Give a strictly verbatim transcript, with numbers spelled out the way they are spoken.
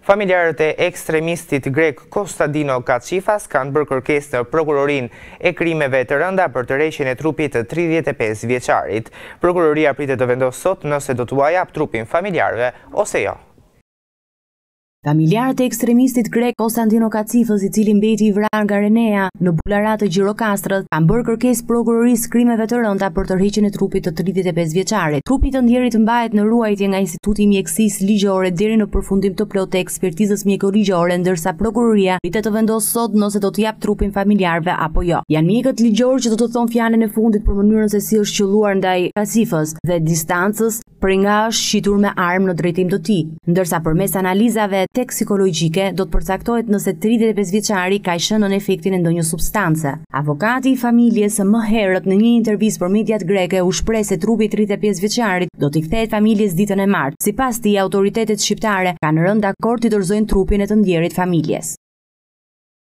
Familjarët e ekstremistit grek Kostadino Kaçifas kanë bërë kërkesë në prokurorinë e krimeve të rënda për tërheqjen e trupit të tridhjetë e pesë vjeçarit. Prokuroria pritet të vendosë sot nëse do t'u jap trupin familjarëve ose jo. Familjarët e ekstremistit grek Kostadino Kaçifas, i cili mbeti i vrarë nga Renea në Bullarat të Gjirokastrës, kanë bërë kërkesë prokurorisë krimeve të rënda për tërheqjen e trupit të tridhjetë e pesë vjeçarit. Trupi i të ndjerit mbahet në ruajtje nga Instituti i Mjekësisë Ligjore deri në përfundim të plotë të ekspertizës mjekoligjore, ndërsa prokuroria pritet të vendosë sot nëse do të jap trupin familjarëve apo jo. Janë mjekët ligjor që do të thonë fjalën e fundit për mënyrën se si është qelluar ndaj Kaçifas dhe distancës për nga është shitur me armë në drejtim të tij, ndërsa përmes analizave toksikologjike do të përcaktohet nëse tridhjetë e pesë vjeçari ka qenë në efektin e ndonjë substance. Avokati i familjes më herët në një intervistë për mediat greke u shpreh se trupi i tridhjetë e pesë vjeçarit do t'i kthehet familjes ditën e martë. Sipas tij, autoritetet shqiptare kanë rënë dakord të dorëzojnë trupin e të ndjerit familjes.